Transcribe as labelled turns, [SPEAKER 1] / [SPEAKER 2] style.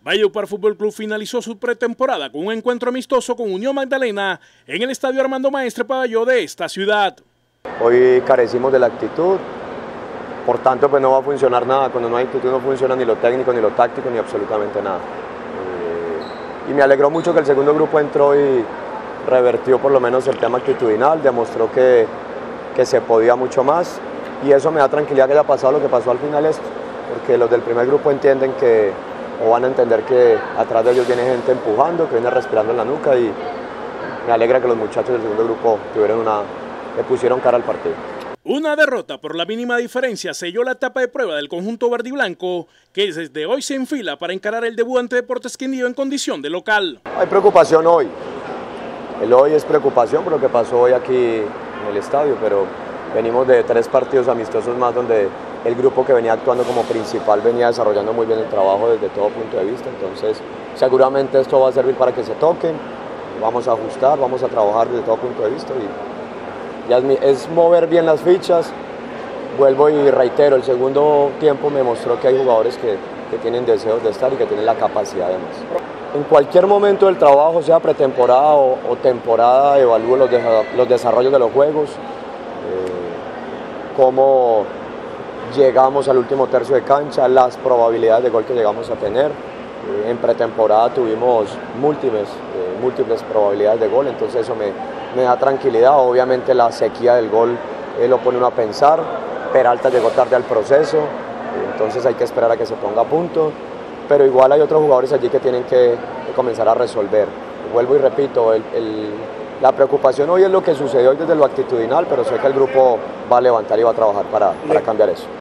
[SPEAKER 1] Valledupar Fútbol Club finalizó su pretemporada con un encuentro amistoso con Unión Magdalena en el estadio Armando Maestre Pabelló de esta ciudad.
[SPEAKER 2] Hoy carecimos de la actitud, por tanto pues no va a funcionar nada. Cuando no hay actitud no funciona ni lo técnico, ni lo táctico, ni absolutamente nada. Y me alegró mucho que el segundo grupo entró y revertió por lo menos el tema actitudinal, demostró que se podía mucho más, y eso me da tranquilidad que haya pasado lo que pasó al final esto, porque los del primer grupo entienden que, o van a entender que atrás de ellos viene gente empujando, que viene respirando en la nuca, y me alegra que los muchachos del segundo grupo le pusieron cara al partido.
[SPEAKER 1] Una derrota por la mínima diferencia selló la etapa de prueba del conjunto verde y blanco, que desde hoy se enfila para encarar el debut ante Deportes Quindío en condición de local.
[SPEAKER 2] Hay preocupación hoy. El hoy es preocupación por lo que pasó hoy aquí en el estadio, pero venimos de 3 partidos amistosos más donde el grupo que venía actuando como principal venía desarrollando muy bien el trabajo desde todo punto de vista. Entonces seguramente esto va a servir para que se toquen, vamos a ajustar, vamos a trabajar desde todo punto de vista, y ya es mover bien las fichas. Vuelvo y reitero, el segundo tiempo me mostró que hay jugadores que tienen deseos de estar y que tienen la capacidad de más. En cualquier momento del trabajo, sea pretemporada o temporada, evalúo los desarrollos de los juegos, cómo llegamos al último tercio de cancha, las probabilidades de gol que llegamos a tener. En pretemporada tuvimos múltiples probabilidades de gol, entonces eso me da tranquilidad. Obviamente la sequía del gol lo pone uno a pensar. Peralta llegó tarde al proceso, entonces hay que esperar a que se ponga a punto, pero igual hay otros jugadores allí que tienen que comenzar a resolver. Vuelvo y repito, la preocupación hoy es lo que sucedió hoy desde lo actitudinal, pero sé que el grupo va a levantar y va a trabajar para cambiar eso.